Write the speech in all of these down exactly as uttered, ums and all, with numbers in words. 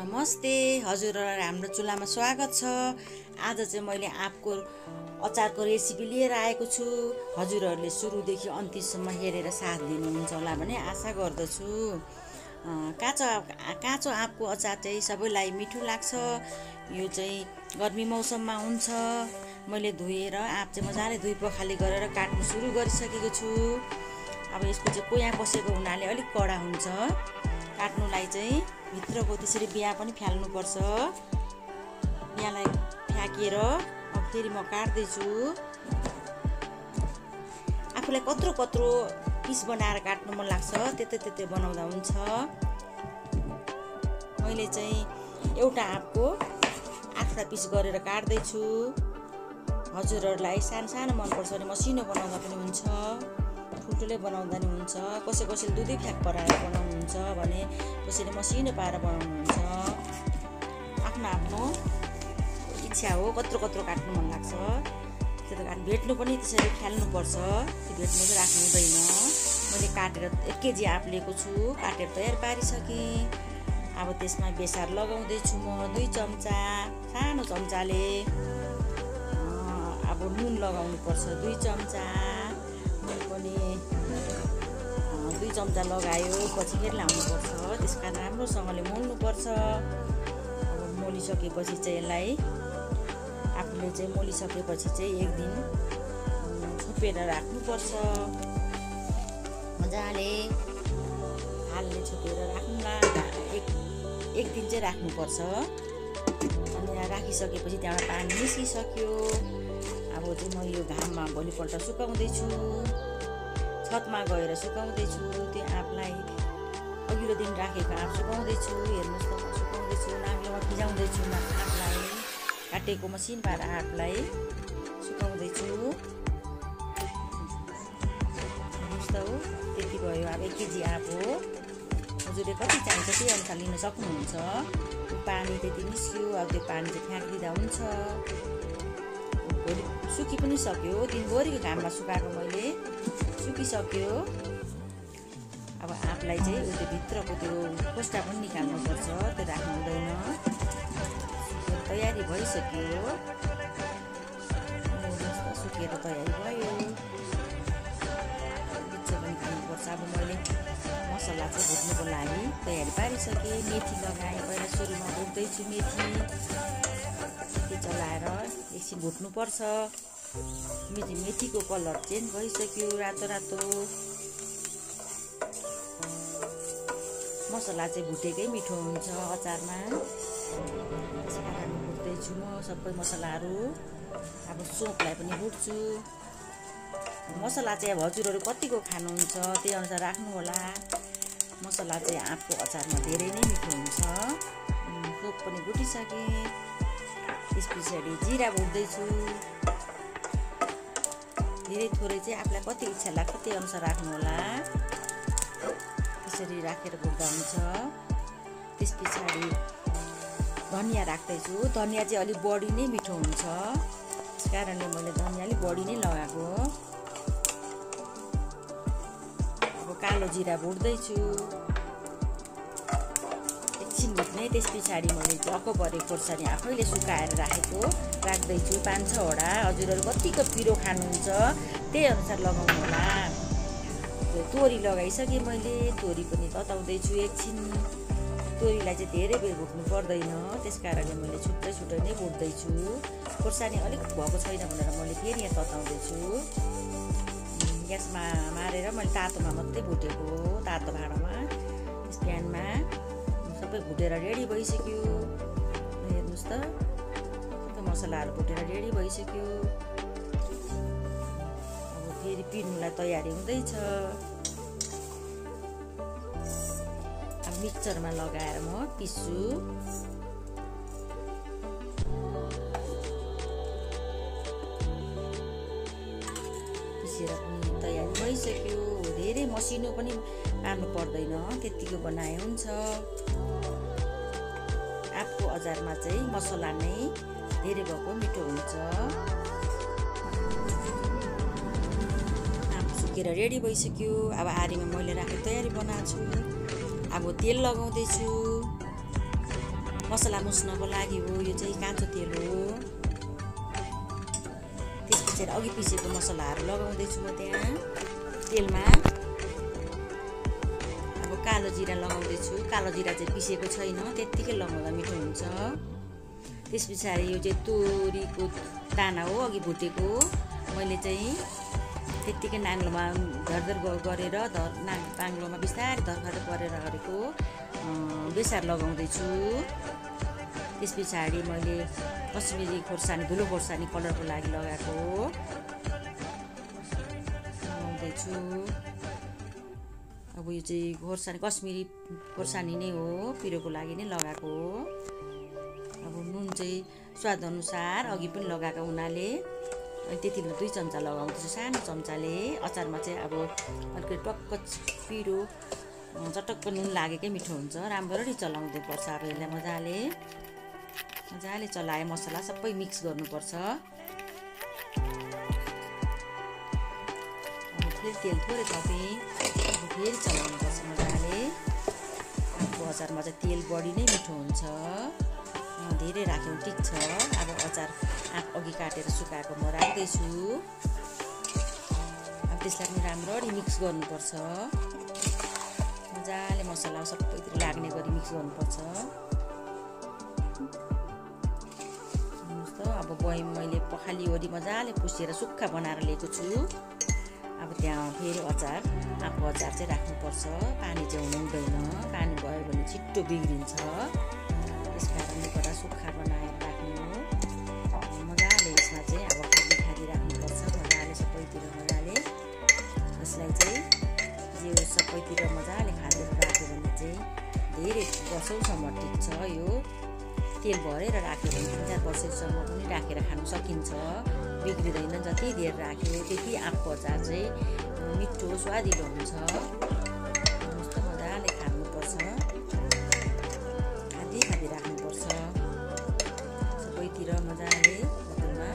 नमस्ते हजुरहरुलाई हाम्रो चुलामा स्वागत छ। आज चाहिँ मैले आँपको अचारको रेसिपी लिएर आएको छु। हजुरहरुले सुरुदेखि अन्तिमसम्म हेरेर साथ दिनुहुन्छ होला भन्ने आशा गर्दछु। काँचो काँचो आँपको अचार चाहिँ सबैलाई मिठो लाग्छ। यो चाहिँ गर्मी मौसममा हुन्छ। मैले धोएर आँप चाहिँ मजाले धुई पखाली गरेर काट्नु सुरु गरिसकेको छु। अब यसको चाहिँ कोया बसेको हुनाले अलिक कडा हुन्छ। काट्नुलाई चाहिँ भित्रको त्यसरी बिया पनि फ्याल्नुपर्छ। बियालाई फ्याकेर अब फेरि म काट्दैछु। आफूलाई कत्रो कत्रो पिस बनाएर काट्नु मन लाग्छ त्यतै त्यतै बनाउँदा हुन्छ। मैले चाहिँ एउटा आँपको आठवटा पिस गरेर काट्दैछु। हजुरहरुलाई सानो सानो मनपर्छ भने मसिनो बनाउँदा पनि हुन्छ, ठुल्ठुलै बनाउँदा नि हुन्छ। कसै कसैले दुधै फ्याक पराएर बनाउनुहुन्छ भने कसैले मसिनो पारेर बनाउनुहुन्छ। आफ्नो आफ्नो इच्छा हो कत्रो कत्रो काट्नु मन लाग्छ। त्यो कारण भेट्नु पनि त्यसरी फ्याल्नुपर्छ। त्यो भेट्नु चाहिँ राख्नु हुँदैन। मैले काटेर एक केजी आँप लिएको छु। काटेर तयार पारिसकेँ। अब त्यसमा बेसार लगाउँदैछु म दुई चम्चा, सानो चम्चाले। अब नुन लगाउनु पर्छ दुई चम्चा। नुन पनि दुई चम्चा लगायो पछि फेरि लाउनुपर्छ। त्यस कारण राम्रोसँगले मोल्नुपर्छ। अब मोलिसकेपछि चाहिँ यसलाई आफूले चाहिँ मोलिसकेपछि चाहिँ एक दिन छोपेर राख्नुपर्छ। मजाले हालले छोपेर राख्नुला एक एक दिन चाहिँ राख्नुपर्छ। अनि राखिसकेपछि त्यहाँबाट पानी निस्किसक्यो। अब चाहिँ म यो घाममा भोलिपल्ट सुकाउँदैछु। छतमा गएर सुकाउँदैछु। त्यो आँपलाई अघिल्लो दिन राखेको आँप सुकाउँदैछु। हेर्नुहोस् त म सुकाउँदैछु। नाग्लोमा फिजाउँदैछु आँपलाई। काटेको मसिन पाएर आँपलाई सुकाउँदैछु। हेर्नुहोस् त हो त्यति भयो। अब एक केजी आँप हो। हजुरले कति चाहिन्छ त्यही अनुसार लिन सक्नुहुन्छ। पानी त्यति निस्क्यो। अब त्यो पानी चाहिँ फ्याँकिदिँदा हुन्छ। भोलि सुकि पनि सक्यो। दिनभरिको घाममा सुकाएको मैले सुकिसक्यो। अब आँपलाई चाहिँ त्यो भित्रको त्यो खोस्टा पनि निकाल्नुपर्छ। त्यो राख्नु हुँदैन। तयारी भइसक्यो। सुकेर तयारी भयो। बिच पनि निकाल्नुपर्छ। अब मैले मसला चाहिँ भुट्नुको लागि तयारी पारिसकेँ। मेथी लगाएँ। पहिला सुरुमा भुट्दैछु मेथी। मेथी चलाएर एकछिन भुट्नुपर्छ। मेथी मेथीको कलर चेन्ज भइसक्यो। रातो रातो मसला चाहिँ भुटेकै मिठो हुन्छ अचारमा। त्यस कारण भुट्दैछु म सबै मसलाहरू। अब सोपलाई पनि भुट्छु। मसला चाहिँ अब हजुरहरू कतिको खानुहुन्छ त्यही अनुसार राख्नु होला। मसला चाहिँ आँपको अचारमा धेरै नै मिठो हुन्छ। सोप पनि भुटिसकेँ। त्यस पछाडि जिरा भुट्दैछु। धेरै थोरै चाहिँ आफूलाई कति इच्छा लाग्छ त्यही अनुसार राख्नु होला। त्यसरी राखेर भुट्दा हुन्छ। त्यस पछाडि धनियाँ राख्दैछु। धनियाँ चाहिँ अलिक बढी नै मिठो हुन्छ। त्यस कारणले मैले धनियाँ अलिक बढी नै लगाएको। अब कालो जिरा भुट्दैछु। एकछिन भुट्ने। त्यस पछाडि मैले टक्क परेको खोर्सानी आफैले सुकाएर राखेको राख्दैछु। पाँच छवटा। हजुरहरू कतिको पिरो खानुहुन्छ त्यही अनुसार लगाउनु होला। तोरी लगाइसकेँ मैले। तोरी पनि तताउँदैछु एकछिन। तोरीलाई चाहिँ धेरै बेर भुट्नु पर्दैन। त्यस कारणले मैले छुट्टै छुट्टै नै भुट्दैछु। खोर्सानी अलिक भएको छैन भनेर मैले फेरि यहाँ तताउँदैछु। ग्यासमा मारेर मैले तातोमा मात्रै भुटेको। तातो भाँडामा स्ट्यान्डमा सबै भुटेर रेडी भइसक्यो। हेर्नुहोस् त सबै मसलाहरू भुटेर रेडी भइसक्यो। अब फेरि पिर्नुलाई तयारी हुँदैछ। अब मिक्सचरमा लगाएर म पिस्छु। पिसेर पनि तयारी भइसक्यो। धेरै मसिनो पनि पार्नु पर्दैन। त्यतिको बनाए हुन्छ। आँपको अचारमा चाहिँ मसला नै धेरै भएको मिठो हुन्छ। आँप सुकेर रेडी भइसक्यो। अब आरीमा मैले राखेर तयारी बनाएको छु। अब तेल लगाउँदैछु। मसला मुस्नको लागि हो। यो चाहिँ काँचो तेल हो। त्यसपछि अघि पिसेको मसलाहरू लगाउँदैछु म त्यहाँ तेलमा। अब कालो जिरा लगाउँदैछु। कालो जिरा चाहिँ पिसेको छैन, त्यत्तिकै लगाउँदा मिठो हुन्छ। त्यस पछाडि यो चाहिँ तोरीको दाना हो, अघि भुटेको। मैले चाहिँ त्यत्तिकै नाङ्लोमा धरधर गरेर धर नाङ नाङ्लोमा बिस्तारै धरधर गरेर गरेको बेसार लगाउँदैछु। त्यस पछाडि मैले कश्मिरी खोर्सानी, धुलो खोर्सानी कलरको लागि लगाएको लगाउँदैछु। अब यो चाहिँ खोर्सानी कश्मिरी खोर्सानी नै हो, पिरोको लागि नै लगाएको हो। अब नुन चाहिँ स्वादअनुसार अघि पनि लगाएको हुनाले अनि त्यति बेला दुई चम्चा लगाउँदैछु, सानो चम्चाले। अचारमा चाहिँ अब अलिकति टक्क पिरो चटक्क नुन लागेकै मिठो हुन्छ। राम्ररी चलाउँदै पर्छ। अब यसलाई मजाले मजाले चलाए मसला सबै मिक्स गर्नुपर्छ। फेरि तेल थोरै थपेँ, फेरि चलाउनुपर्छ मजाले। आँपको अचारमा चाहिँ तेल बढी नै मिठो हुन्छ। धेरै राख्यो भने ठिक छ। अब अचार आँप अघि काटेर सुकाएको म राख्दैछु। अब त्यसलाई पनि राम्ररी मिक्स गर्नुपर्छ। मजाले मसला सबैतिर लाग्ने गरी मिक्स गर्नुपर्छ। अब बयम मैले पखालीवरी मजाले पुसेर सुक्खा बनाएर लिएको छु। अब त्यहाँ फेरि अचार आँपको अचार चाहिँ राख्नुपर्छ। पानी चाहिँ हुनु हुँदैन, पानी भयो भने छिट्टो बिग्रिन्छ। त्यस कारणले सुक्खा बनाएर राख्नु। मजाले यसमा चाहिँ अब खाली खाली राख्नुपर्छ। मजाले सबैतिर मजाले यसलाई चाहिँ जे सबैतिर मजाले खाँदेर राख्यो भने चाहिँ धेरै वर्षौसम्म टिक्छ। यो तेल भरेर राख्यो भने तिन चार वर्षसम्म पनि राखेर खानु सकिन्छ, बिग्रिँदैन। जति धेर राख्यो त्यति आँपको अचार चाहिँ मिठो स्वादिलो हुन्छ। जस्तो मजाले खानुपर्छ, खाँदी खाँदी राख्नुपर्छ सबैतिर मजाले बोतलमा।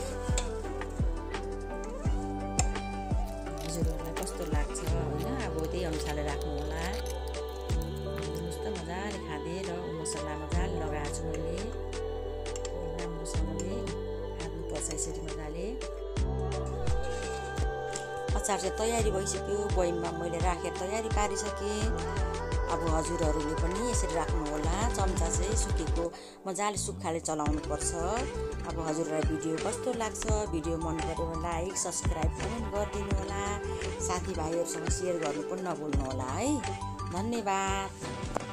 हजुरहरूलाई कस्तो लाग्छ होइन, अब त्यही अनुसारले राख्नु होला। जस्तो मजाले खाँदेर मसला मजाले लगाएको छु मैले। राम्रोसँगले खानुपर्छ यसरी मजाले। अचार चाहिँ तयारी भइसक्यो। बयममा मैले राखेर तयारी पारिसकेँ। अब हजुरहरूले पनि यसरी राख्नु होला। चम्चा चाहिँ सुकेको मजाले सुक्खाले चलाउनुपर्छ। अब हजुरहरूलाई भिडियो कस्तो लाग्छ, भिडियो मन पऱ्यो भने लाइक सब्सक्राइब पनि गरिदिनु होला। साथीभाइहरूसँग सेयर गर्नु पनि नभुल्नु होला है। धन्यवाद।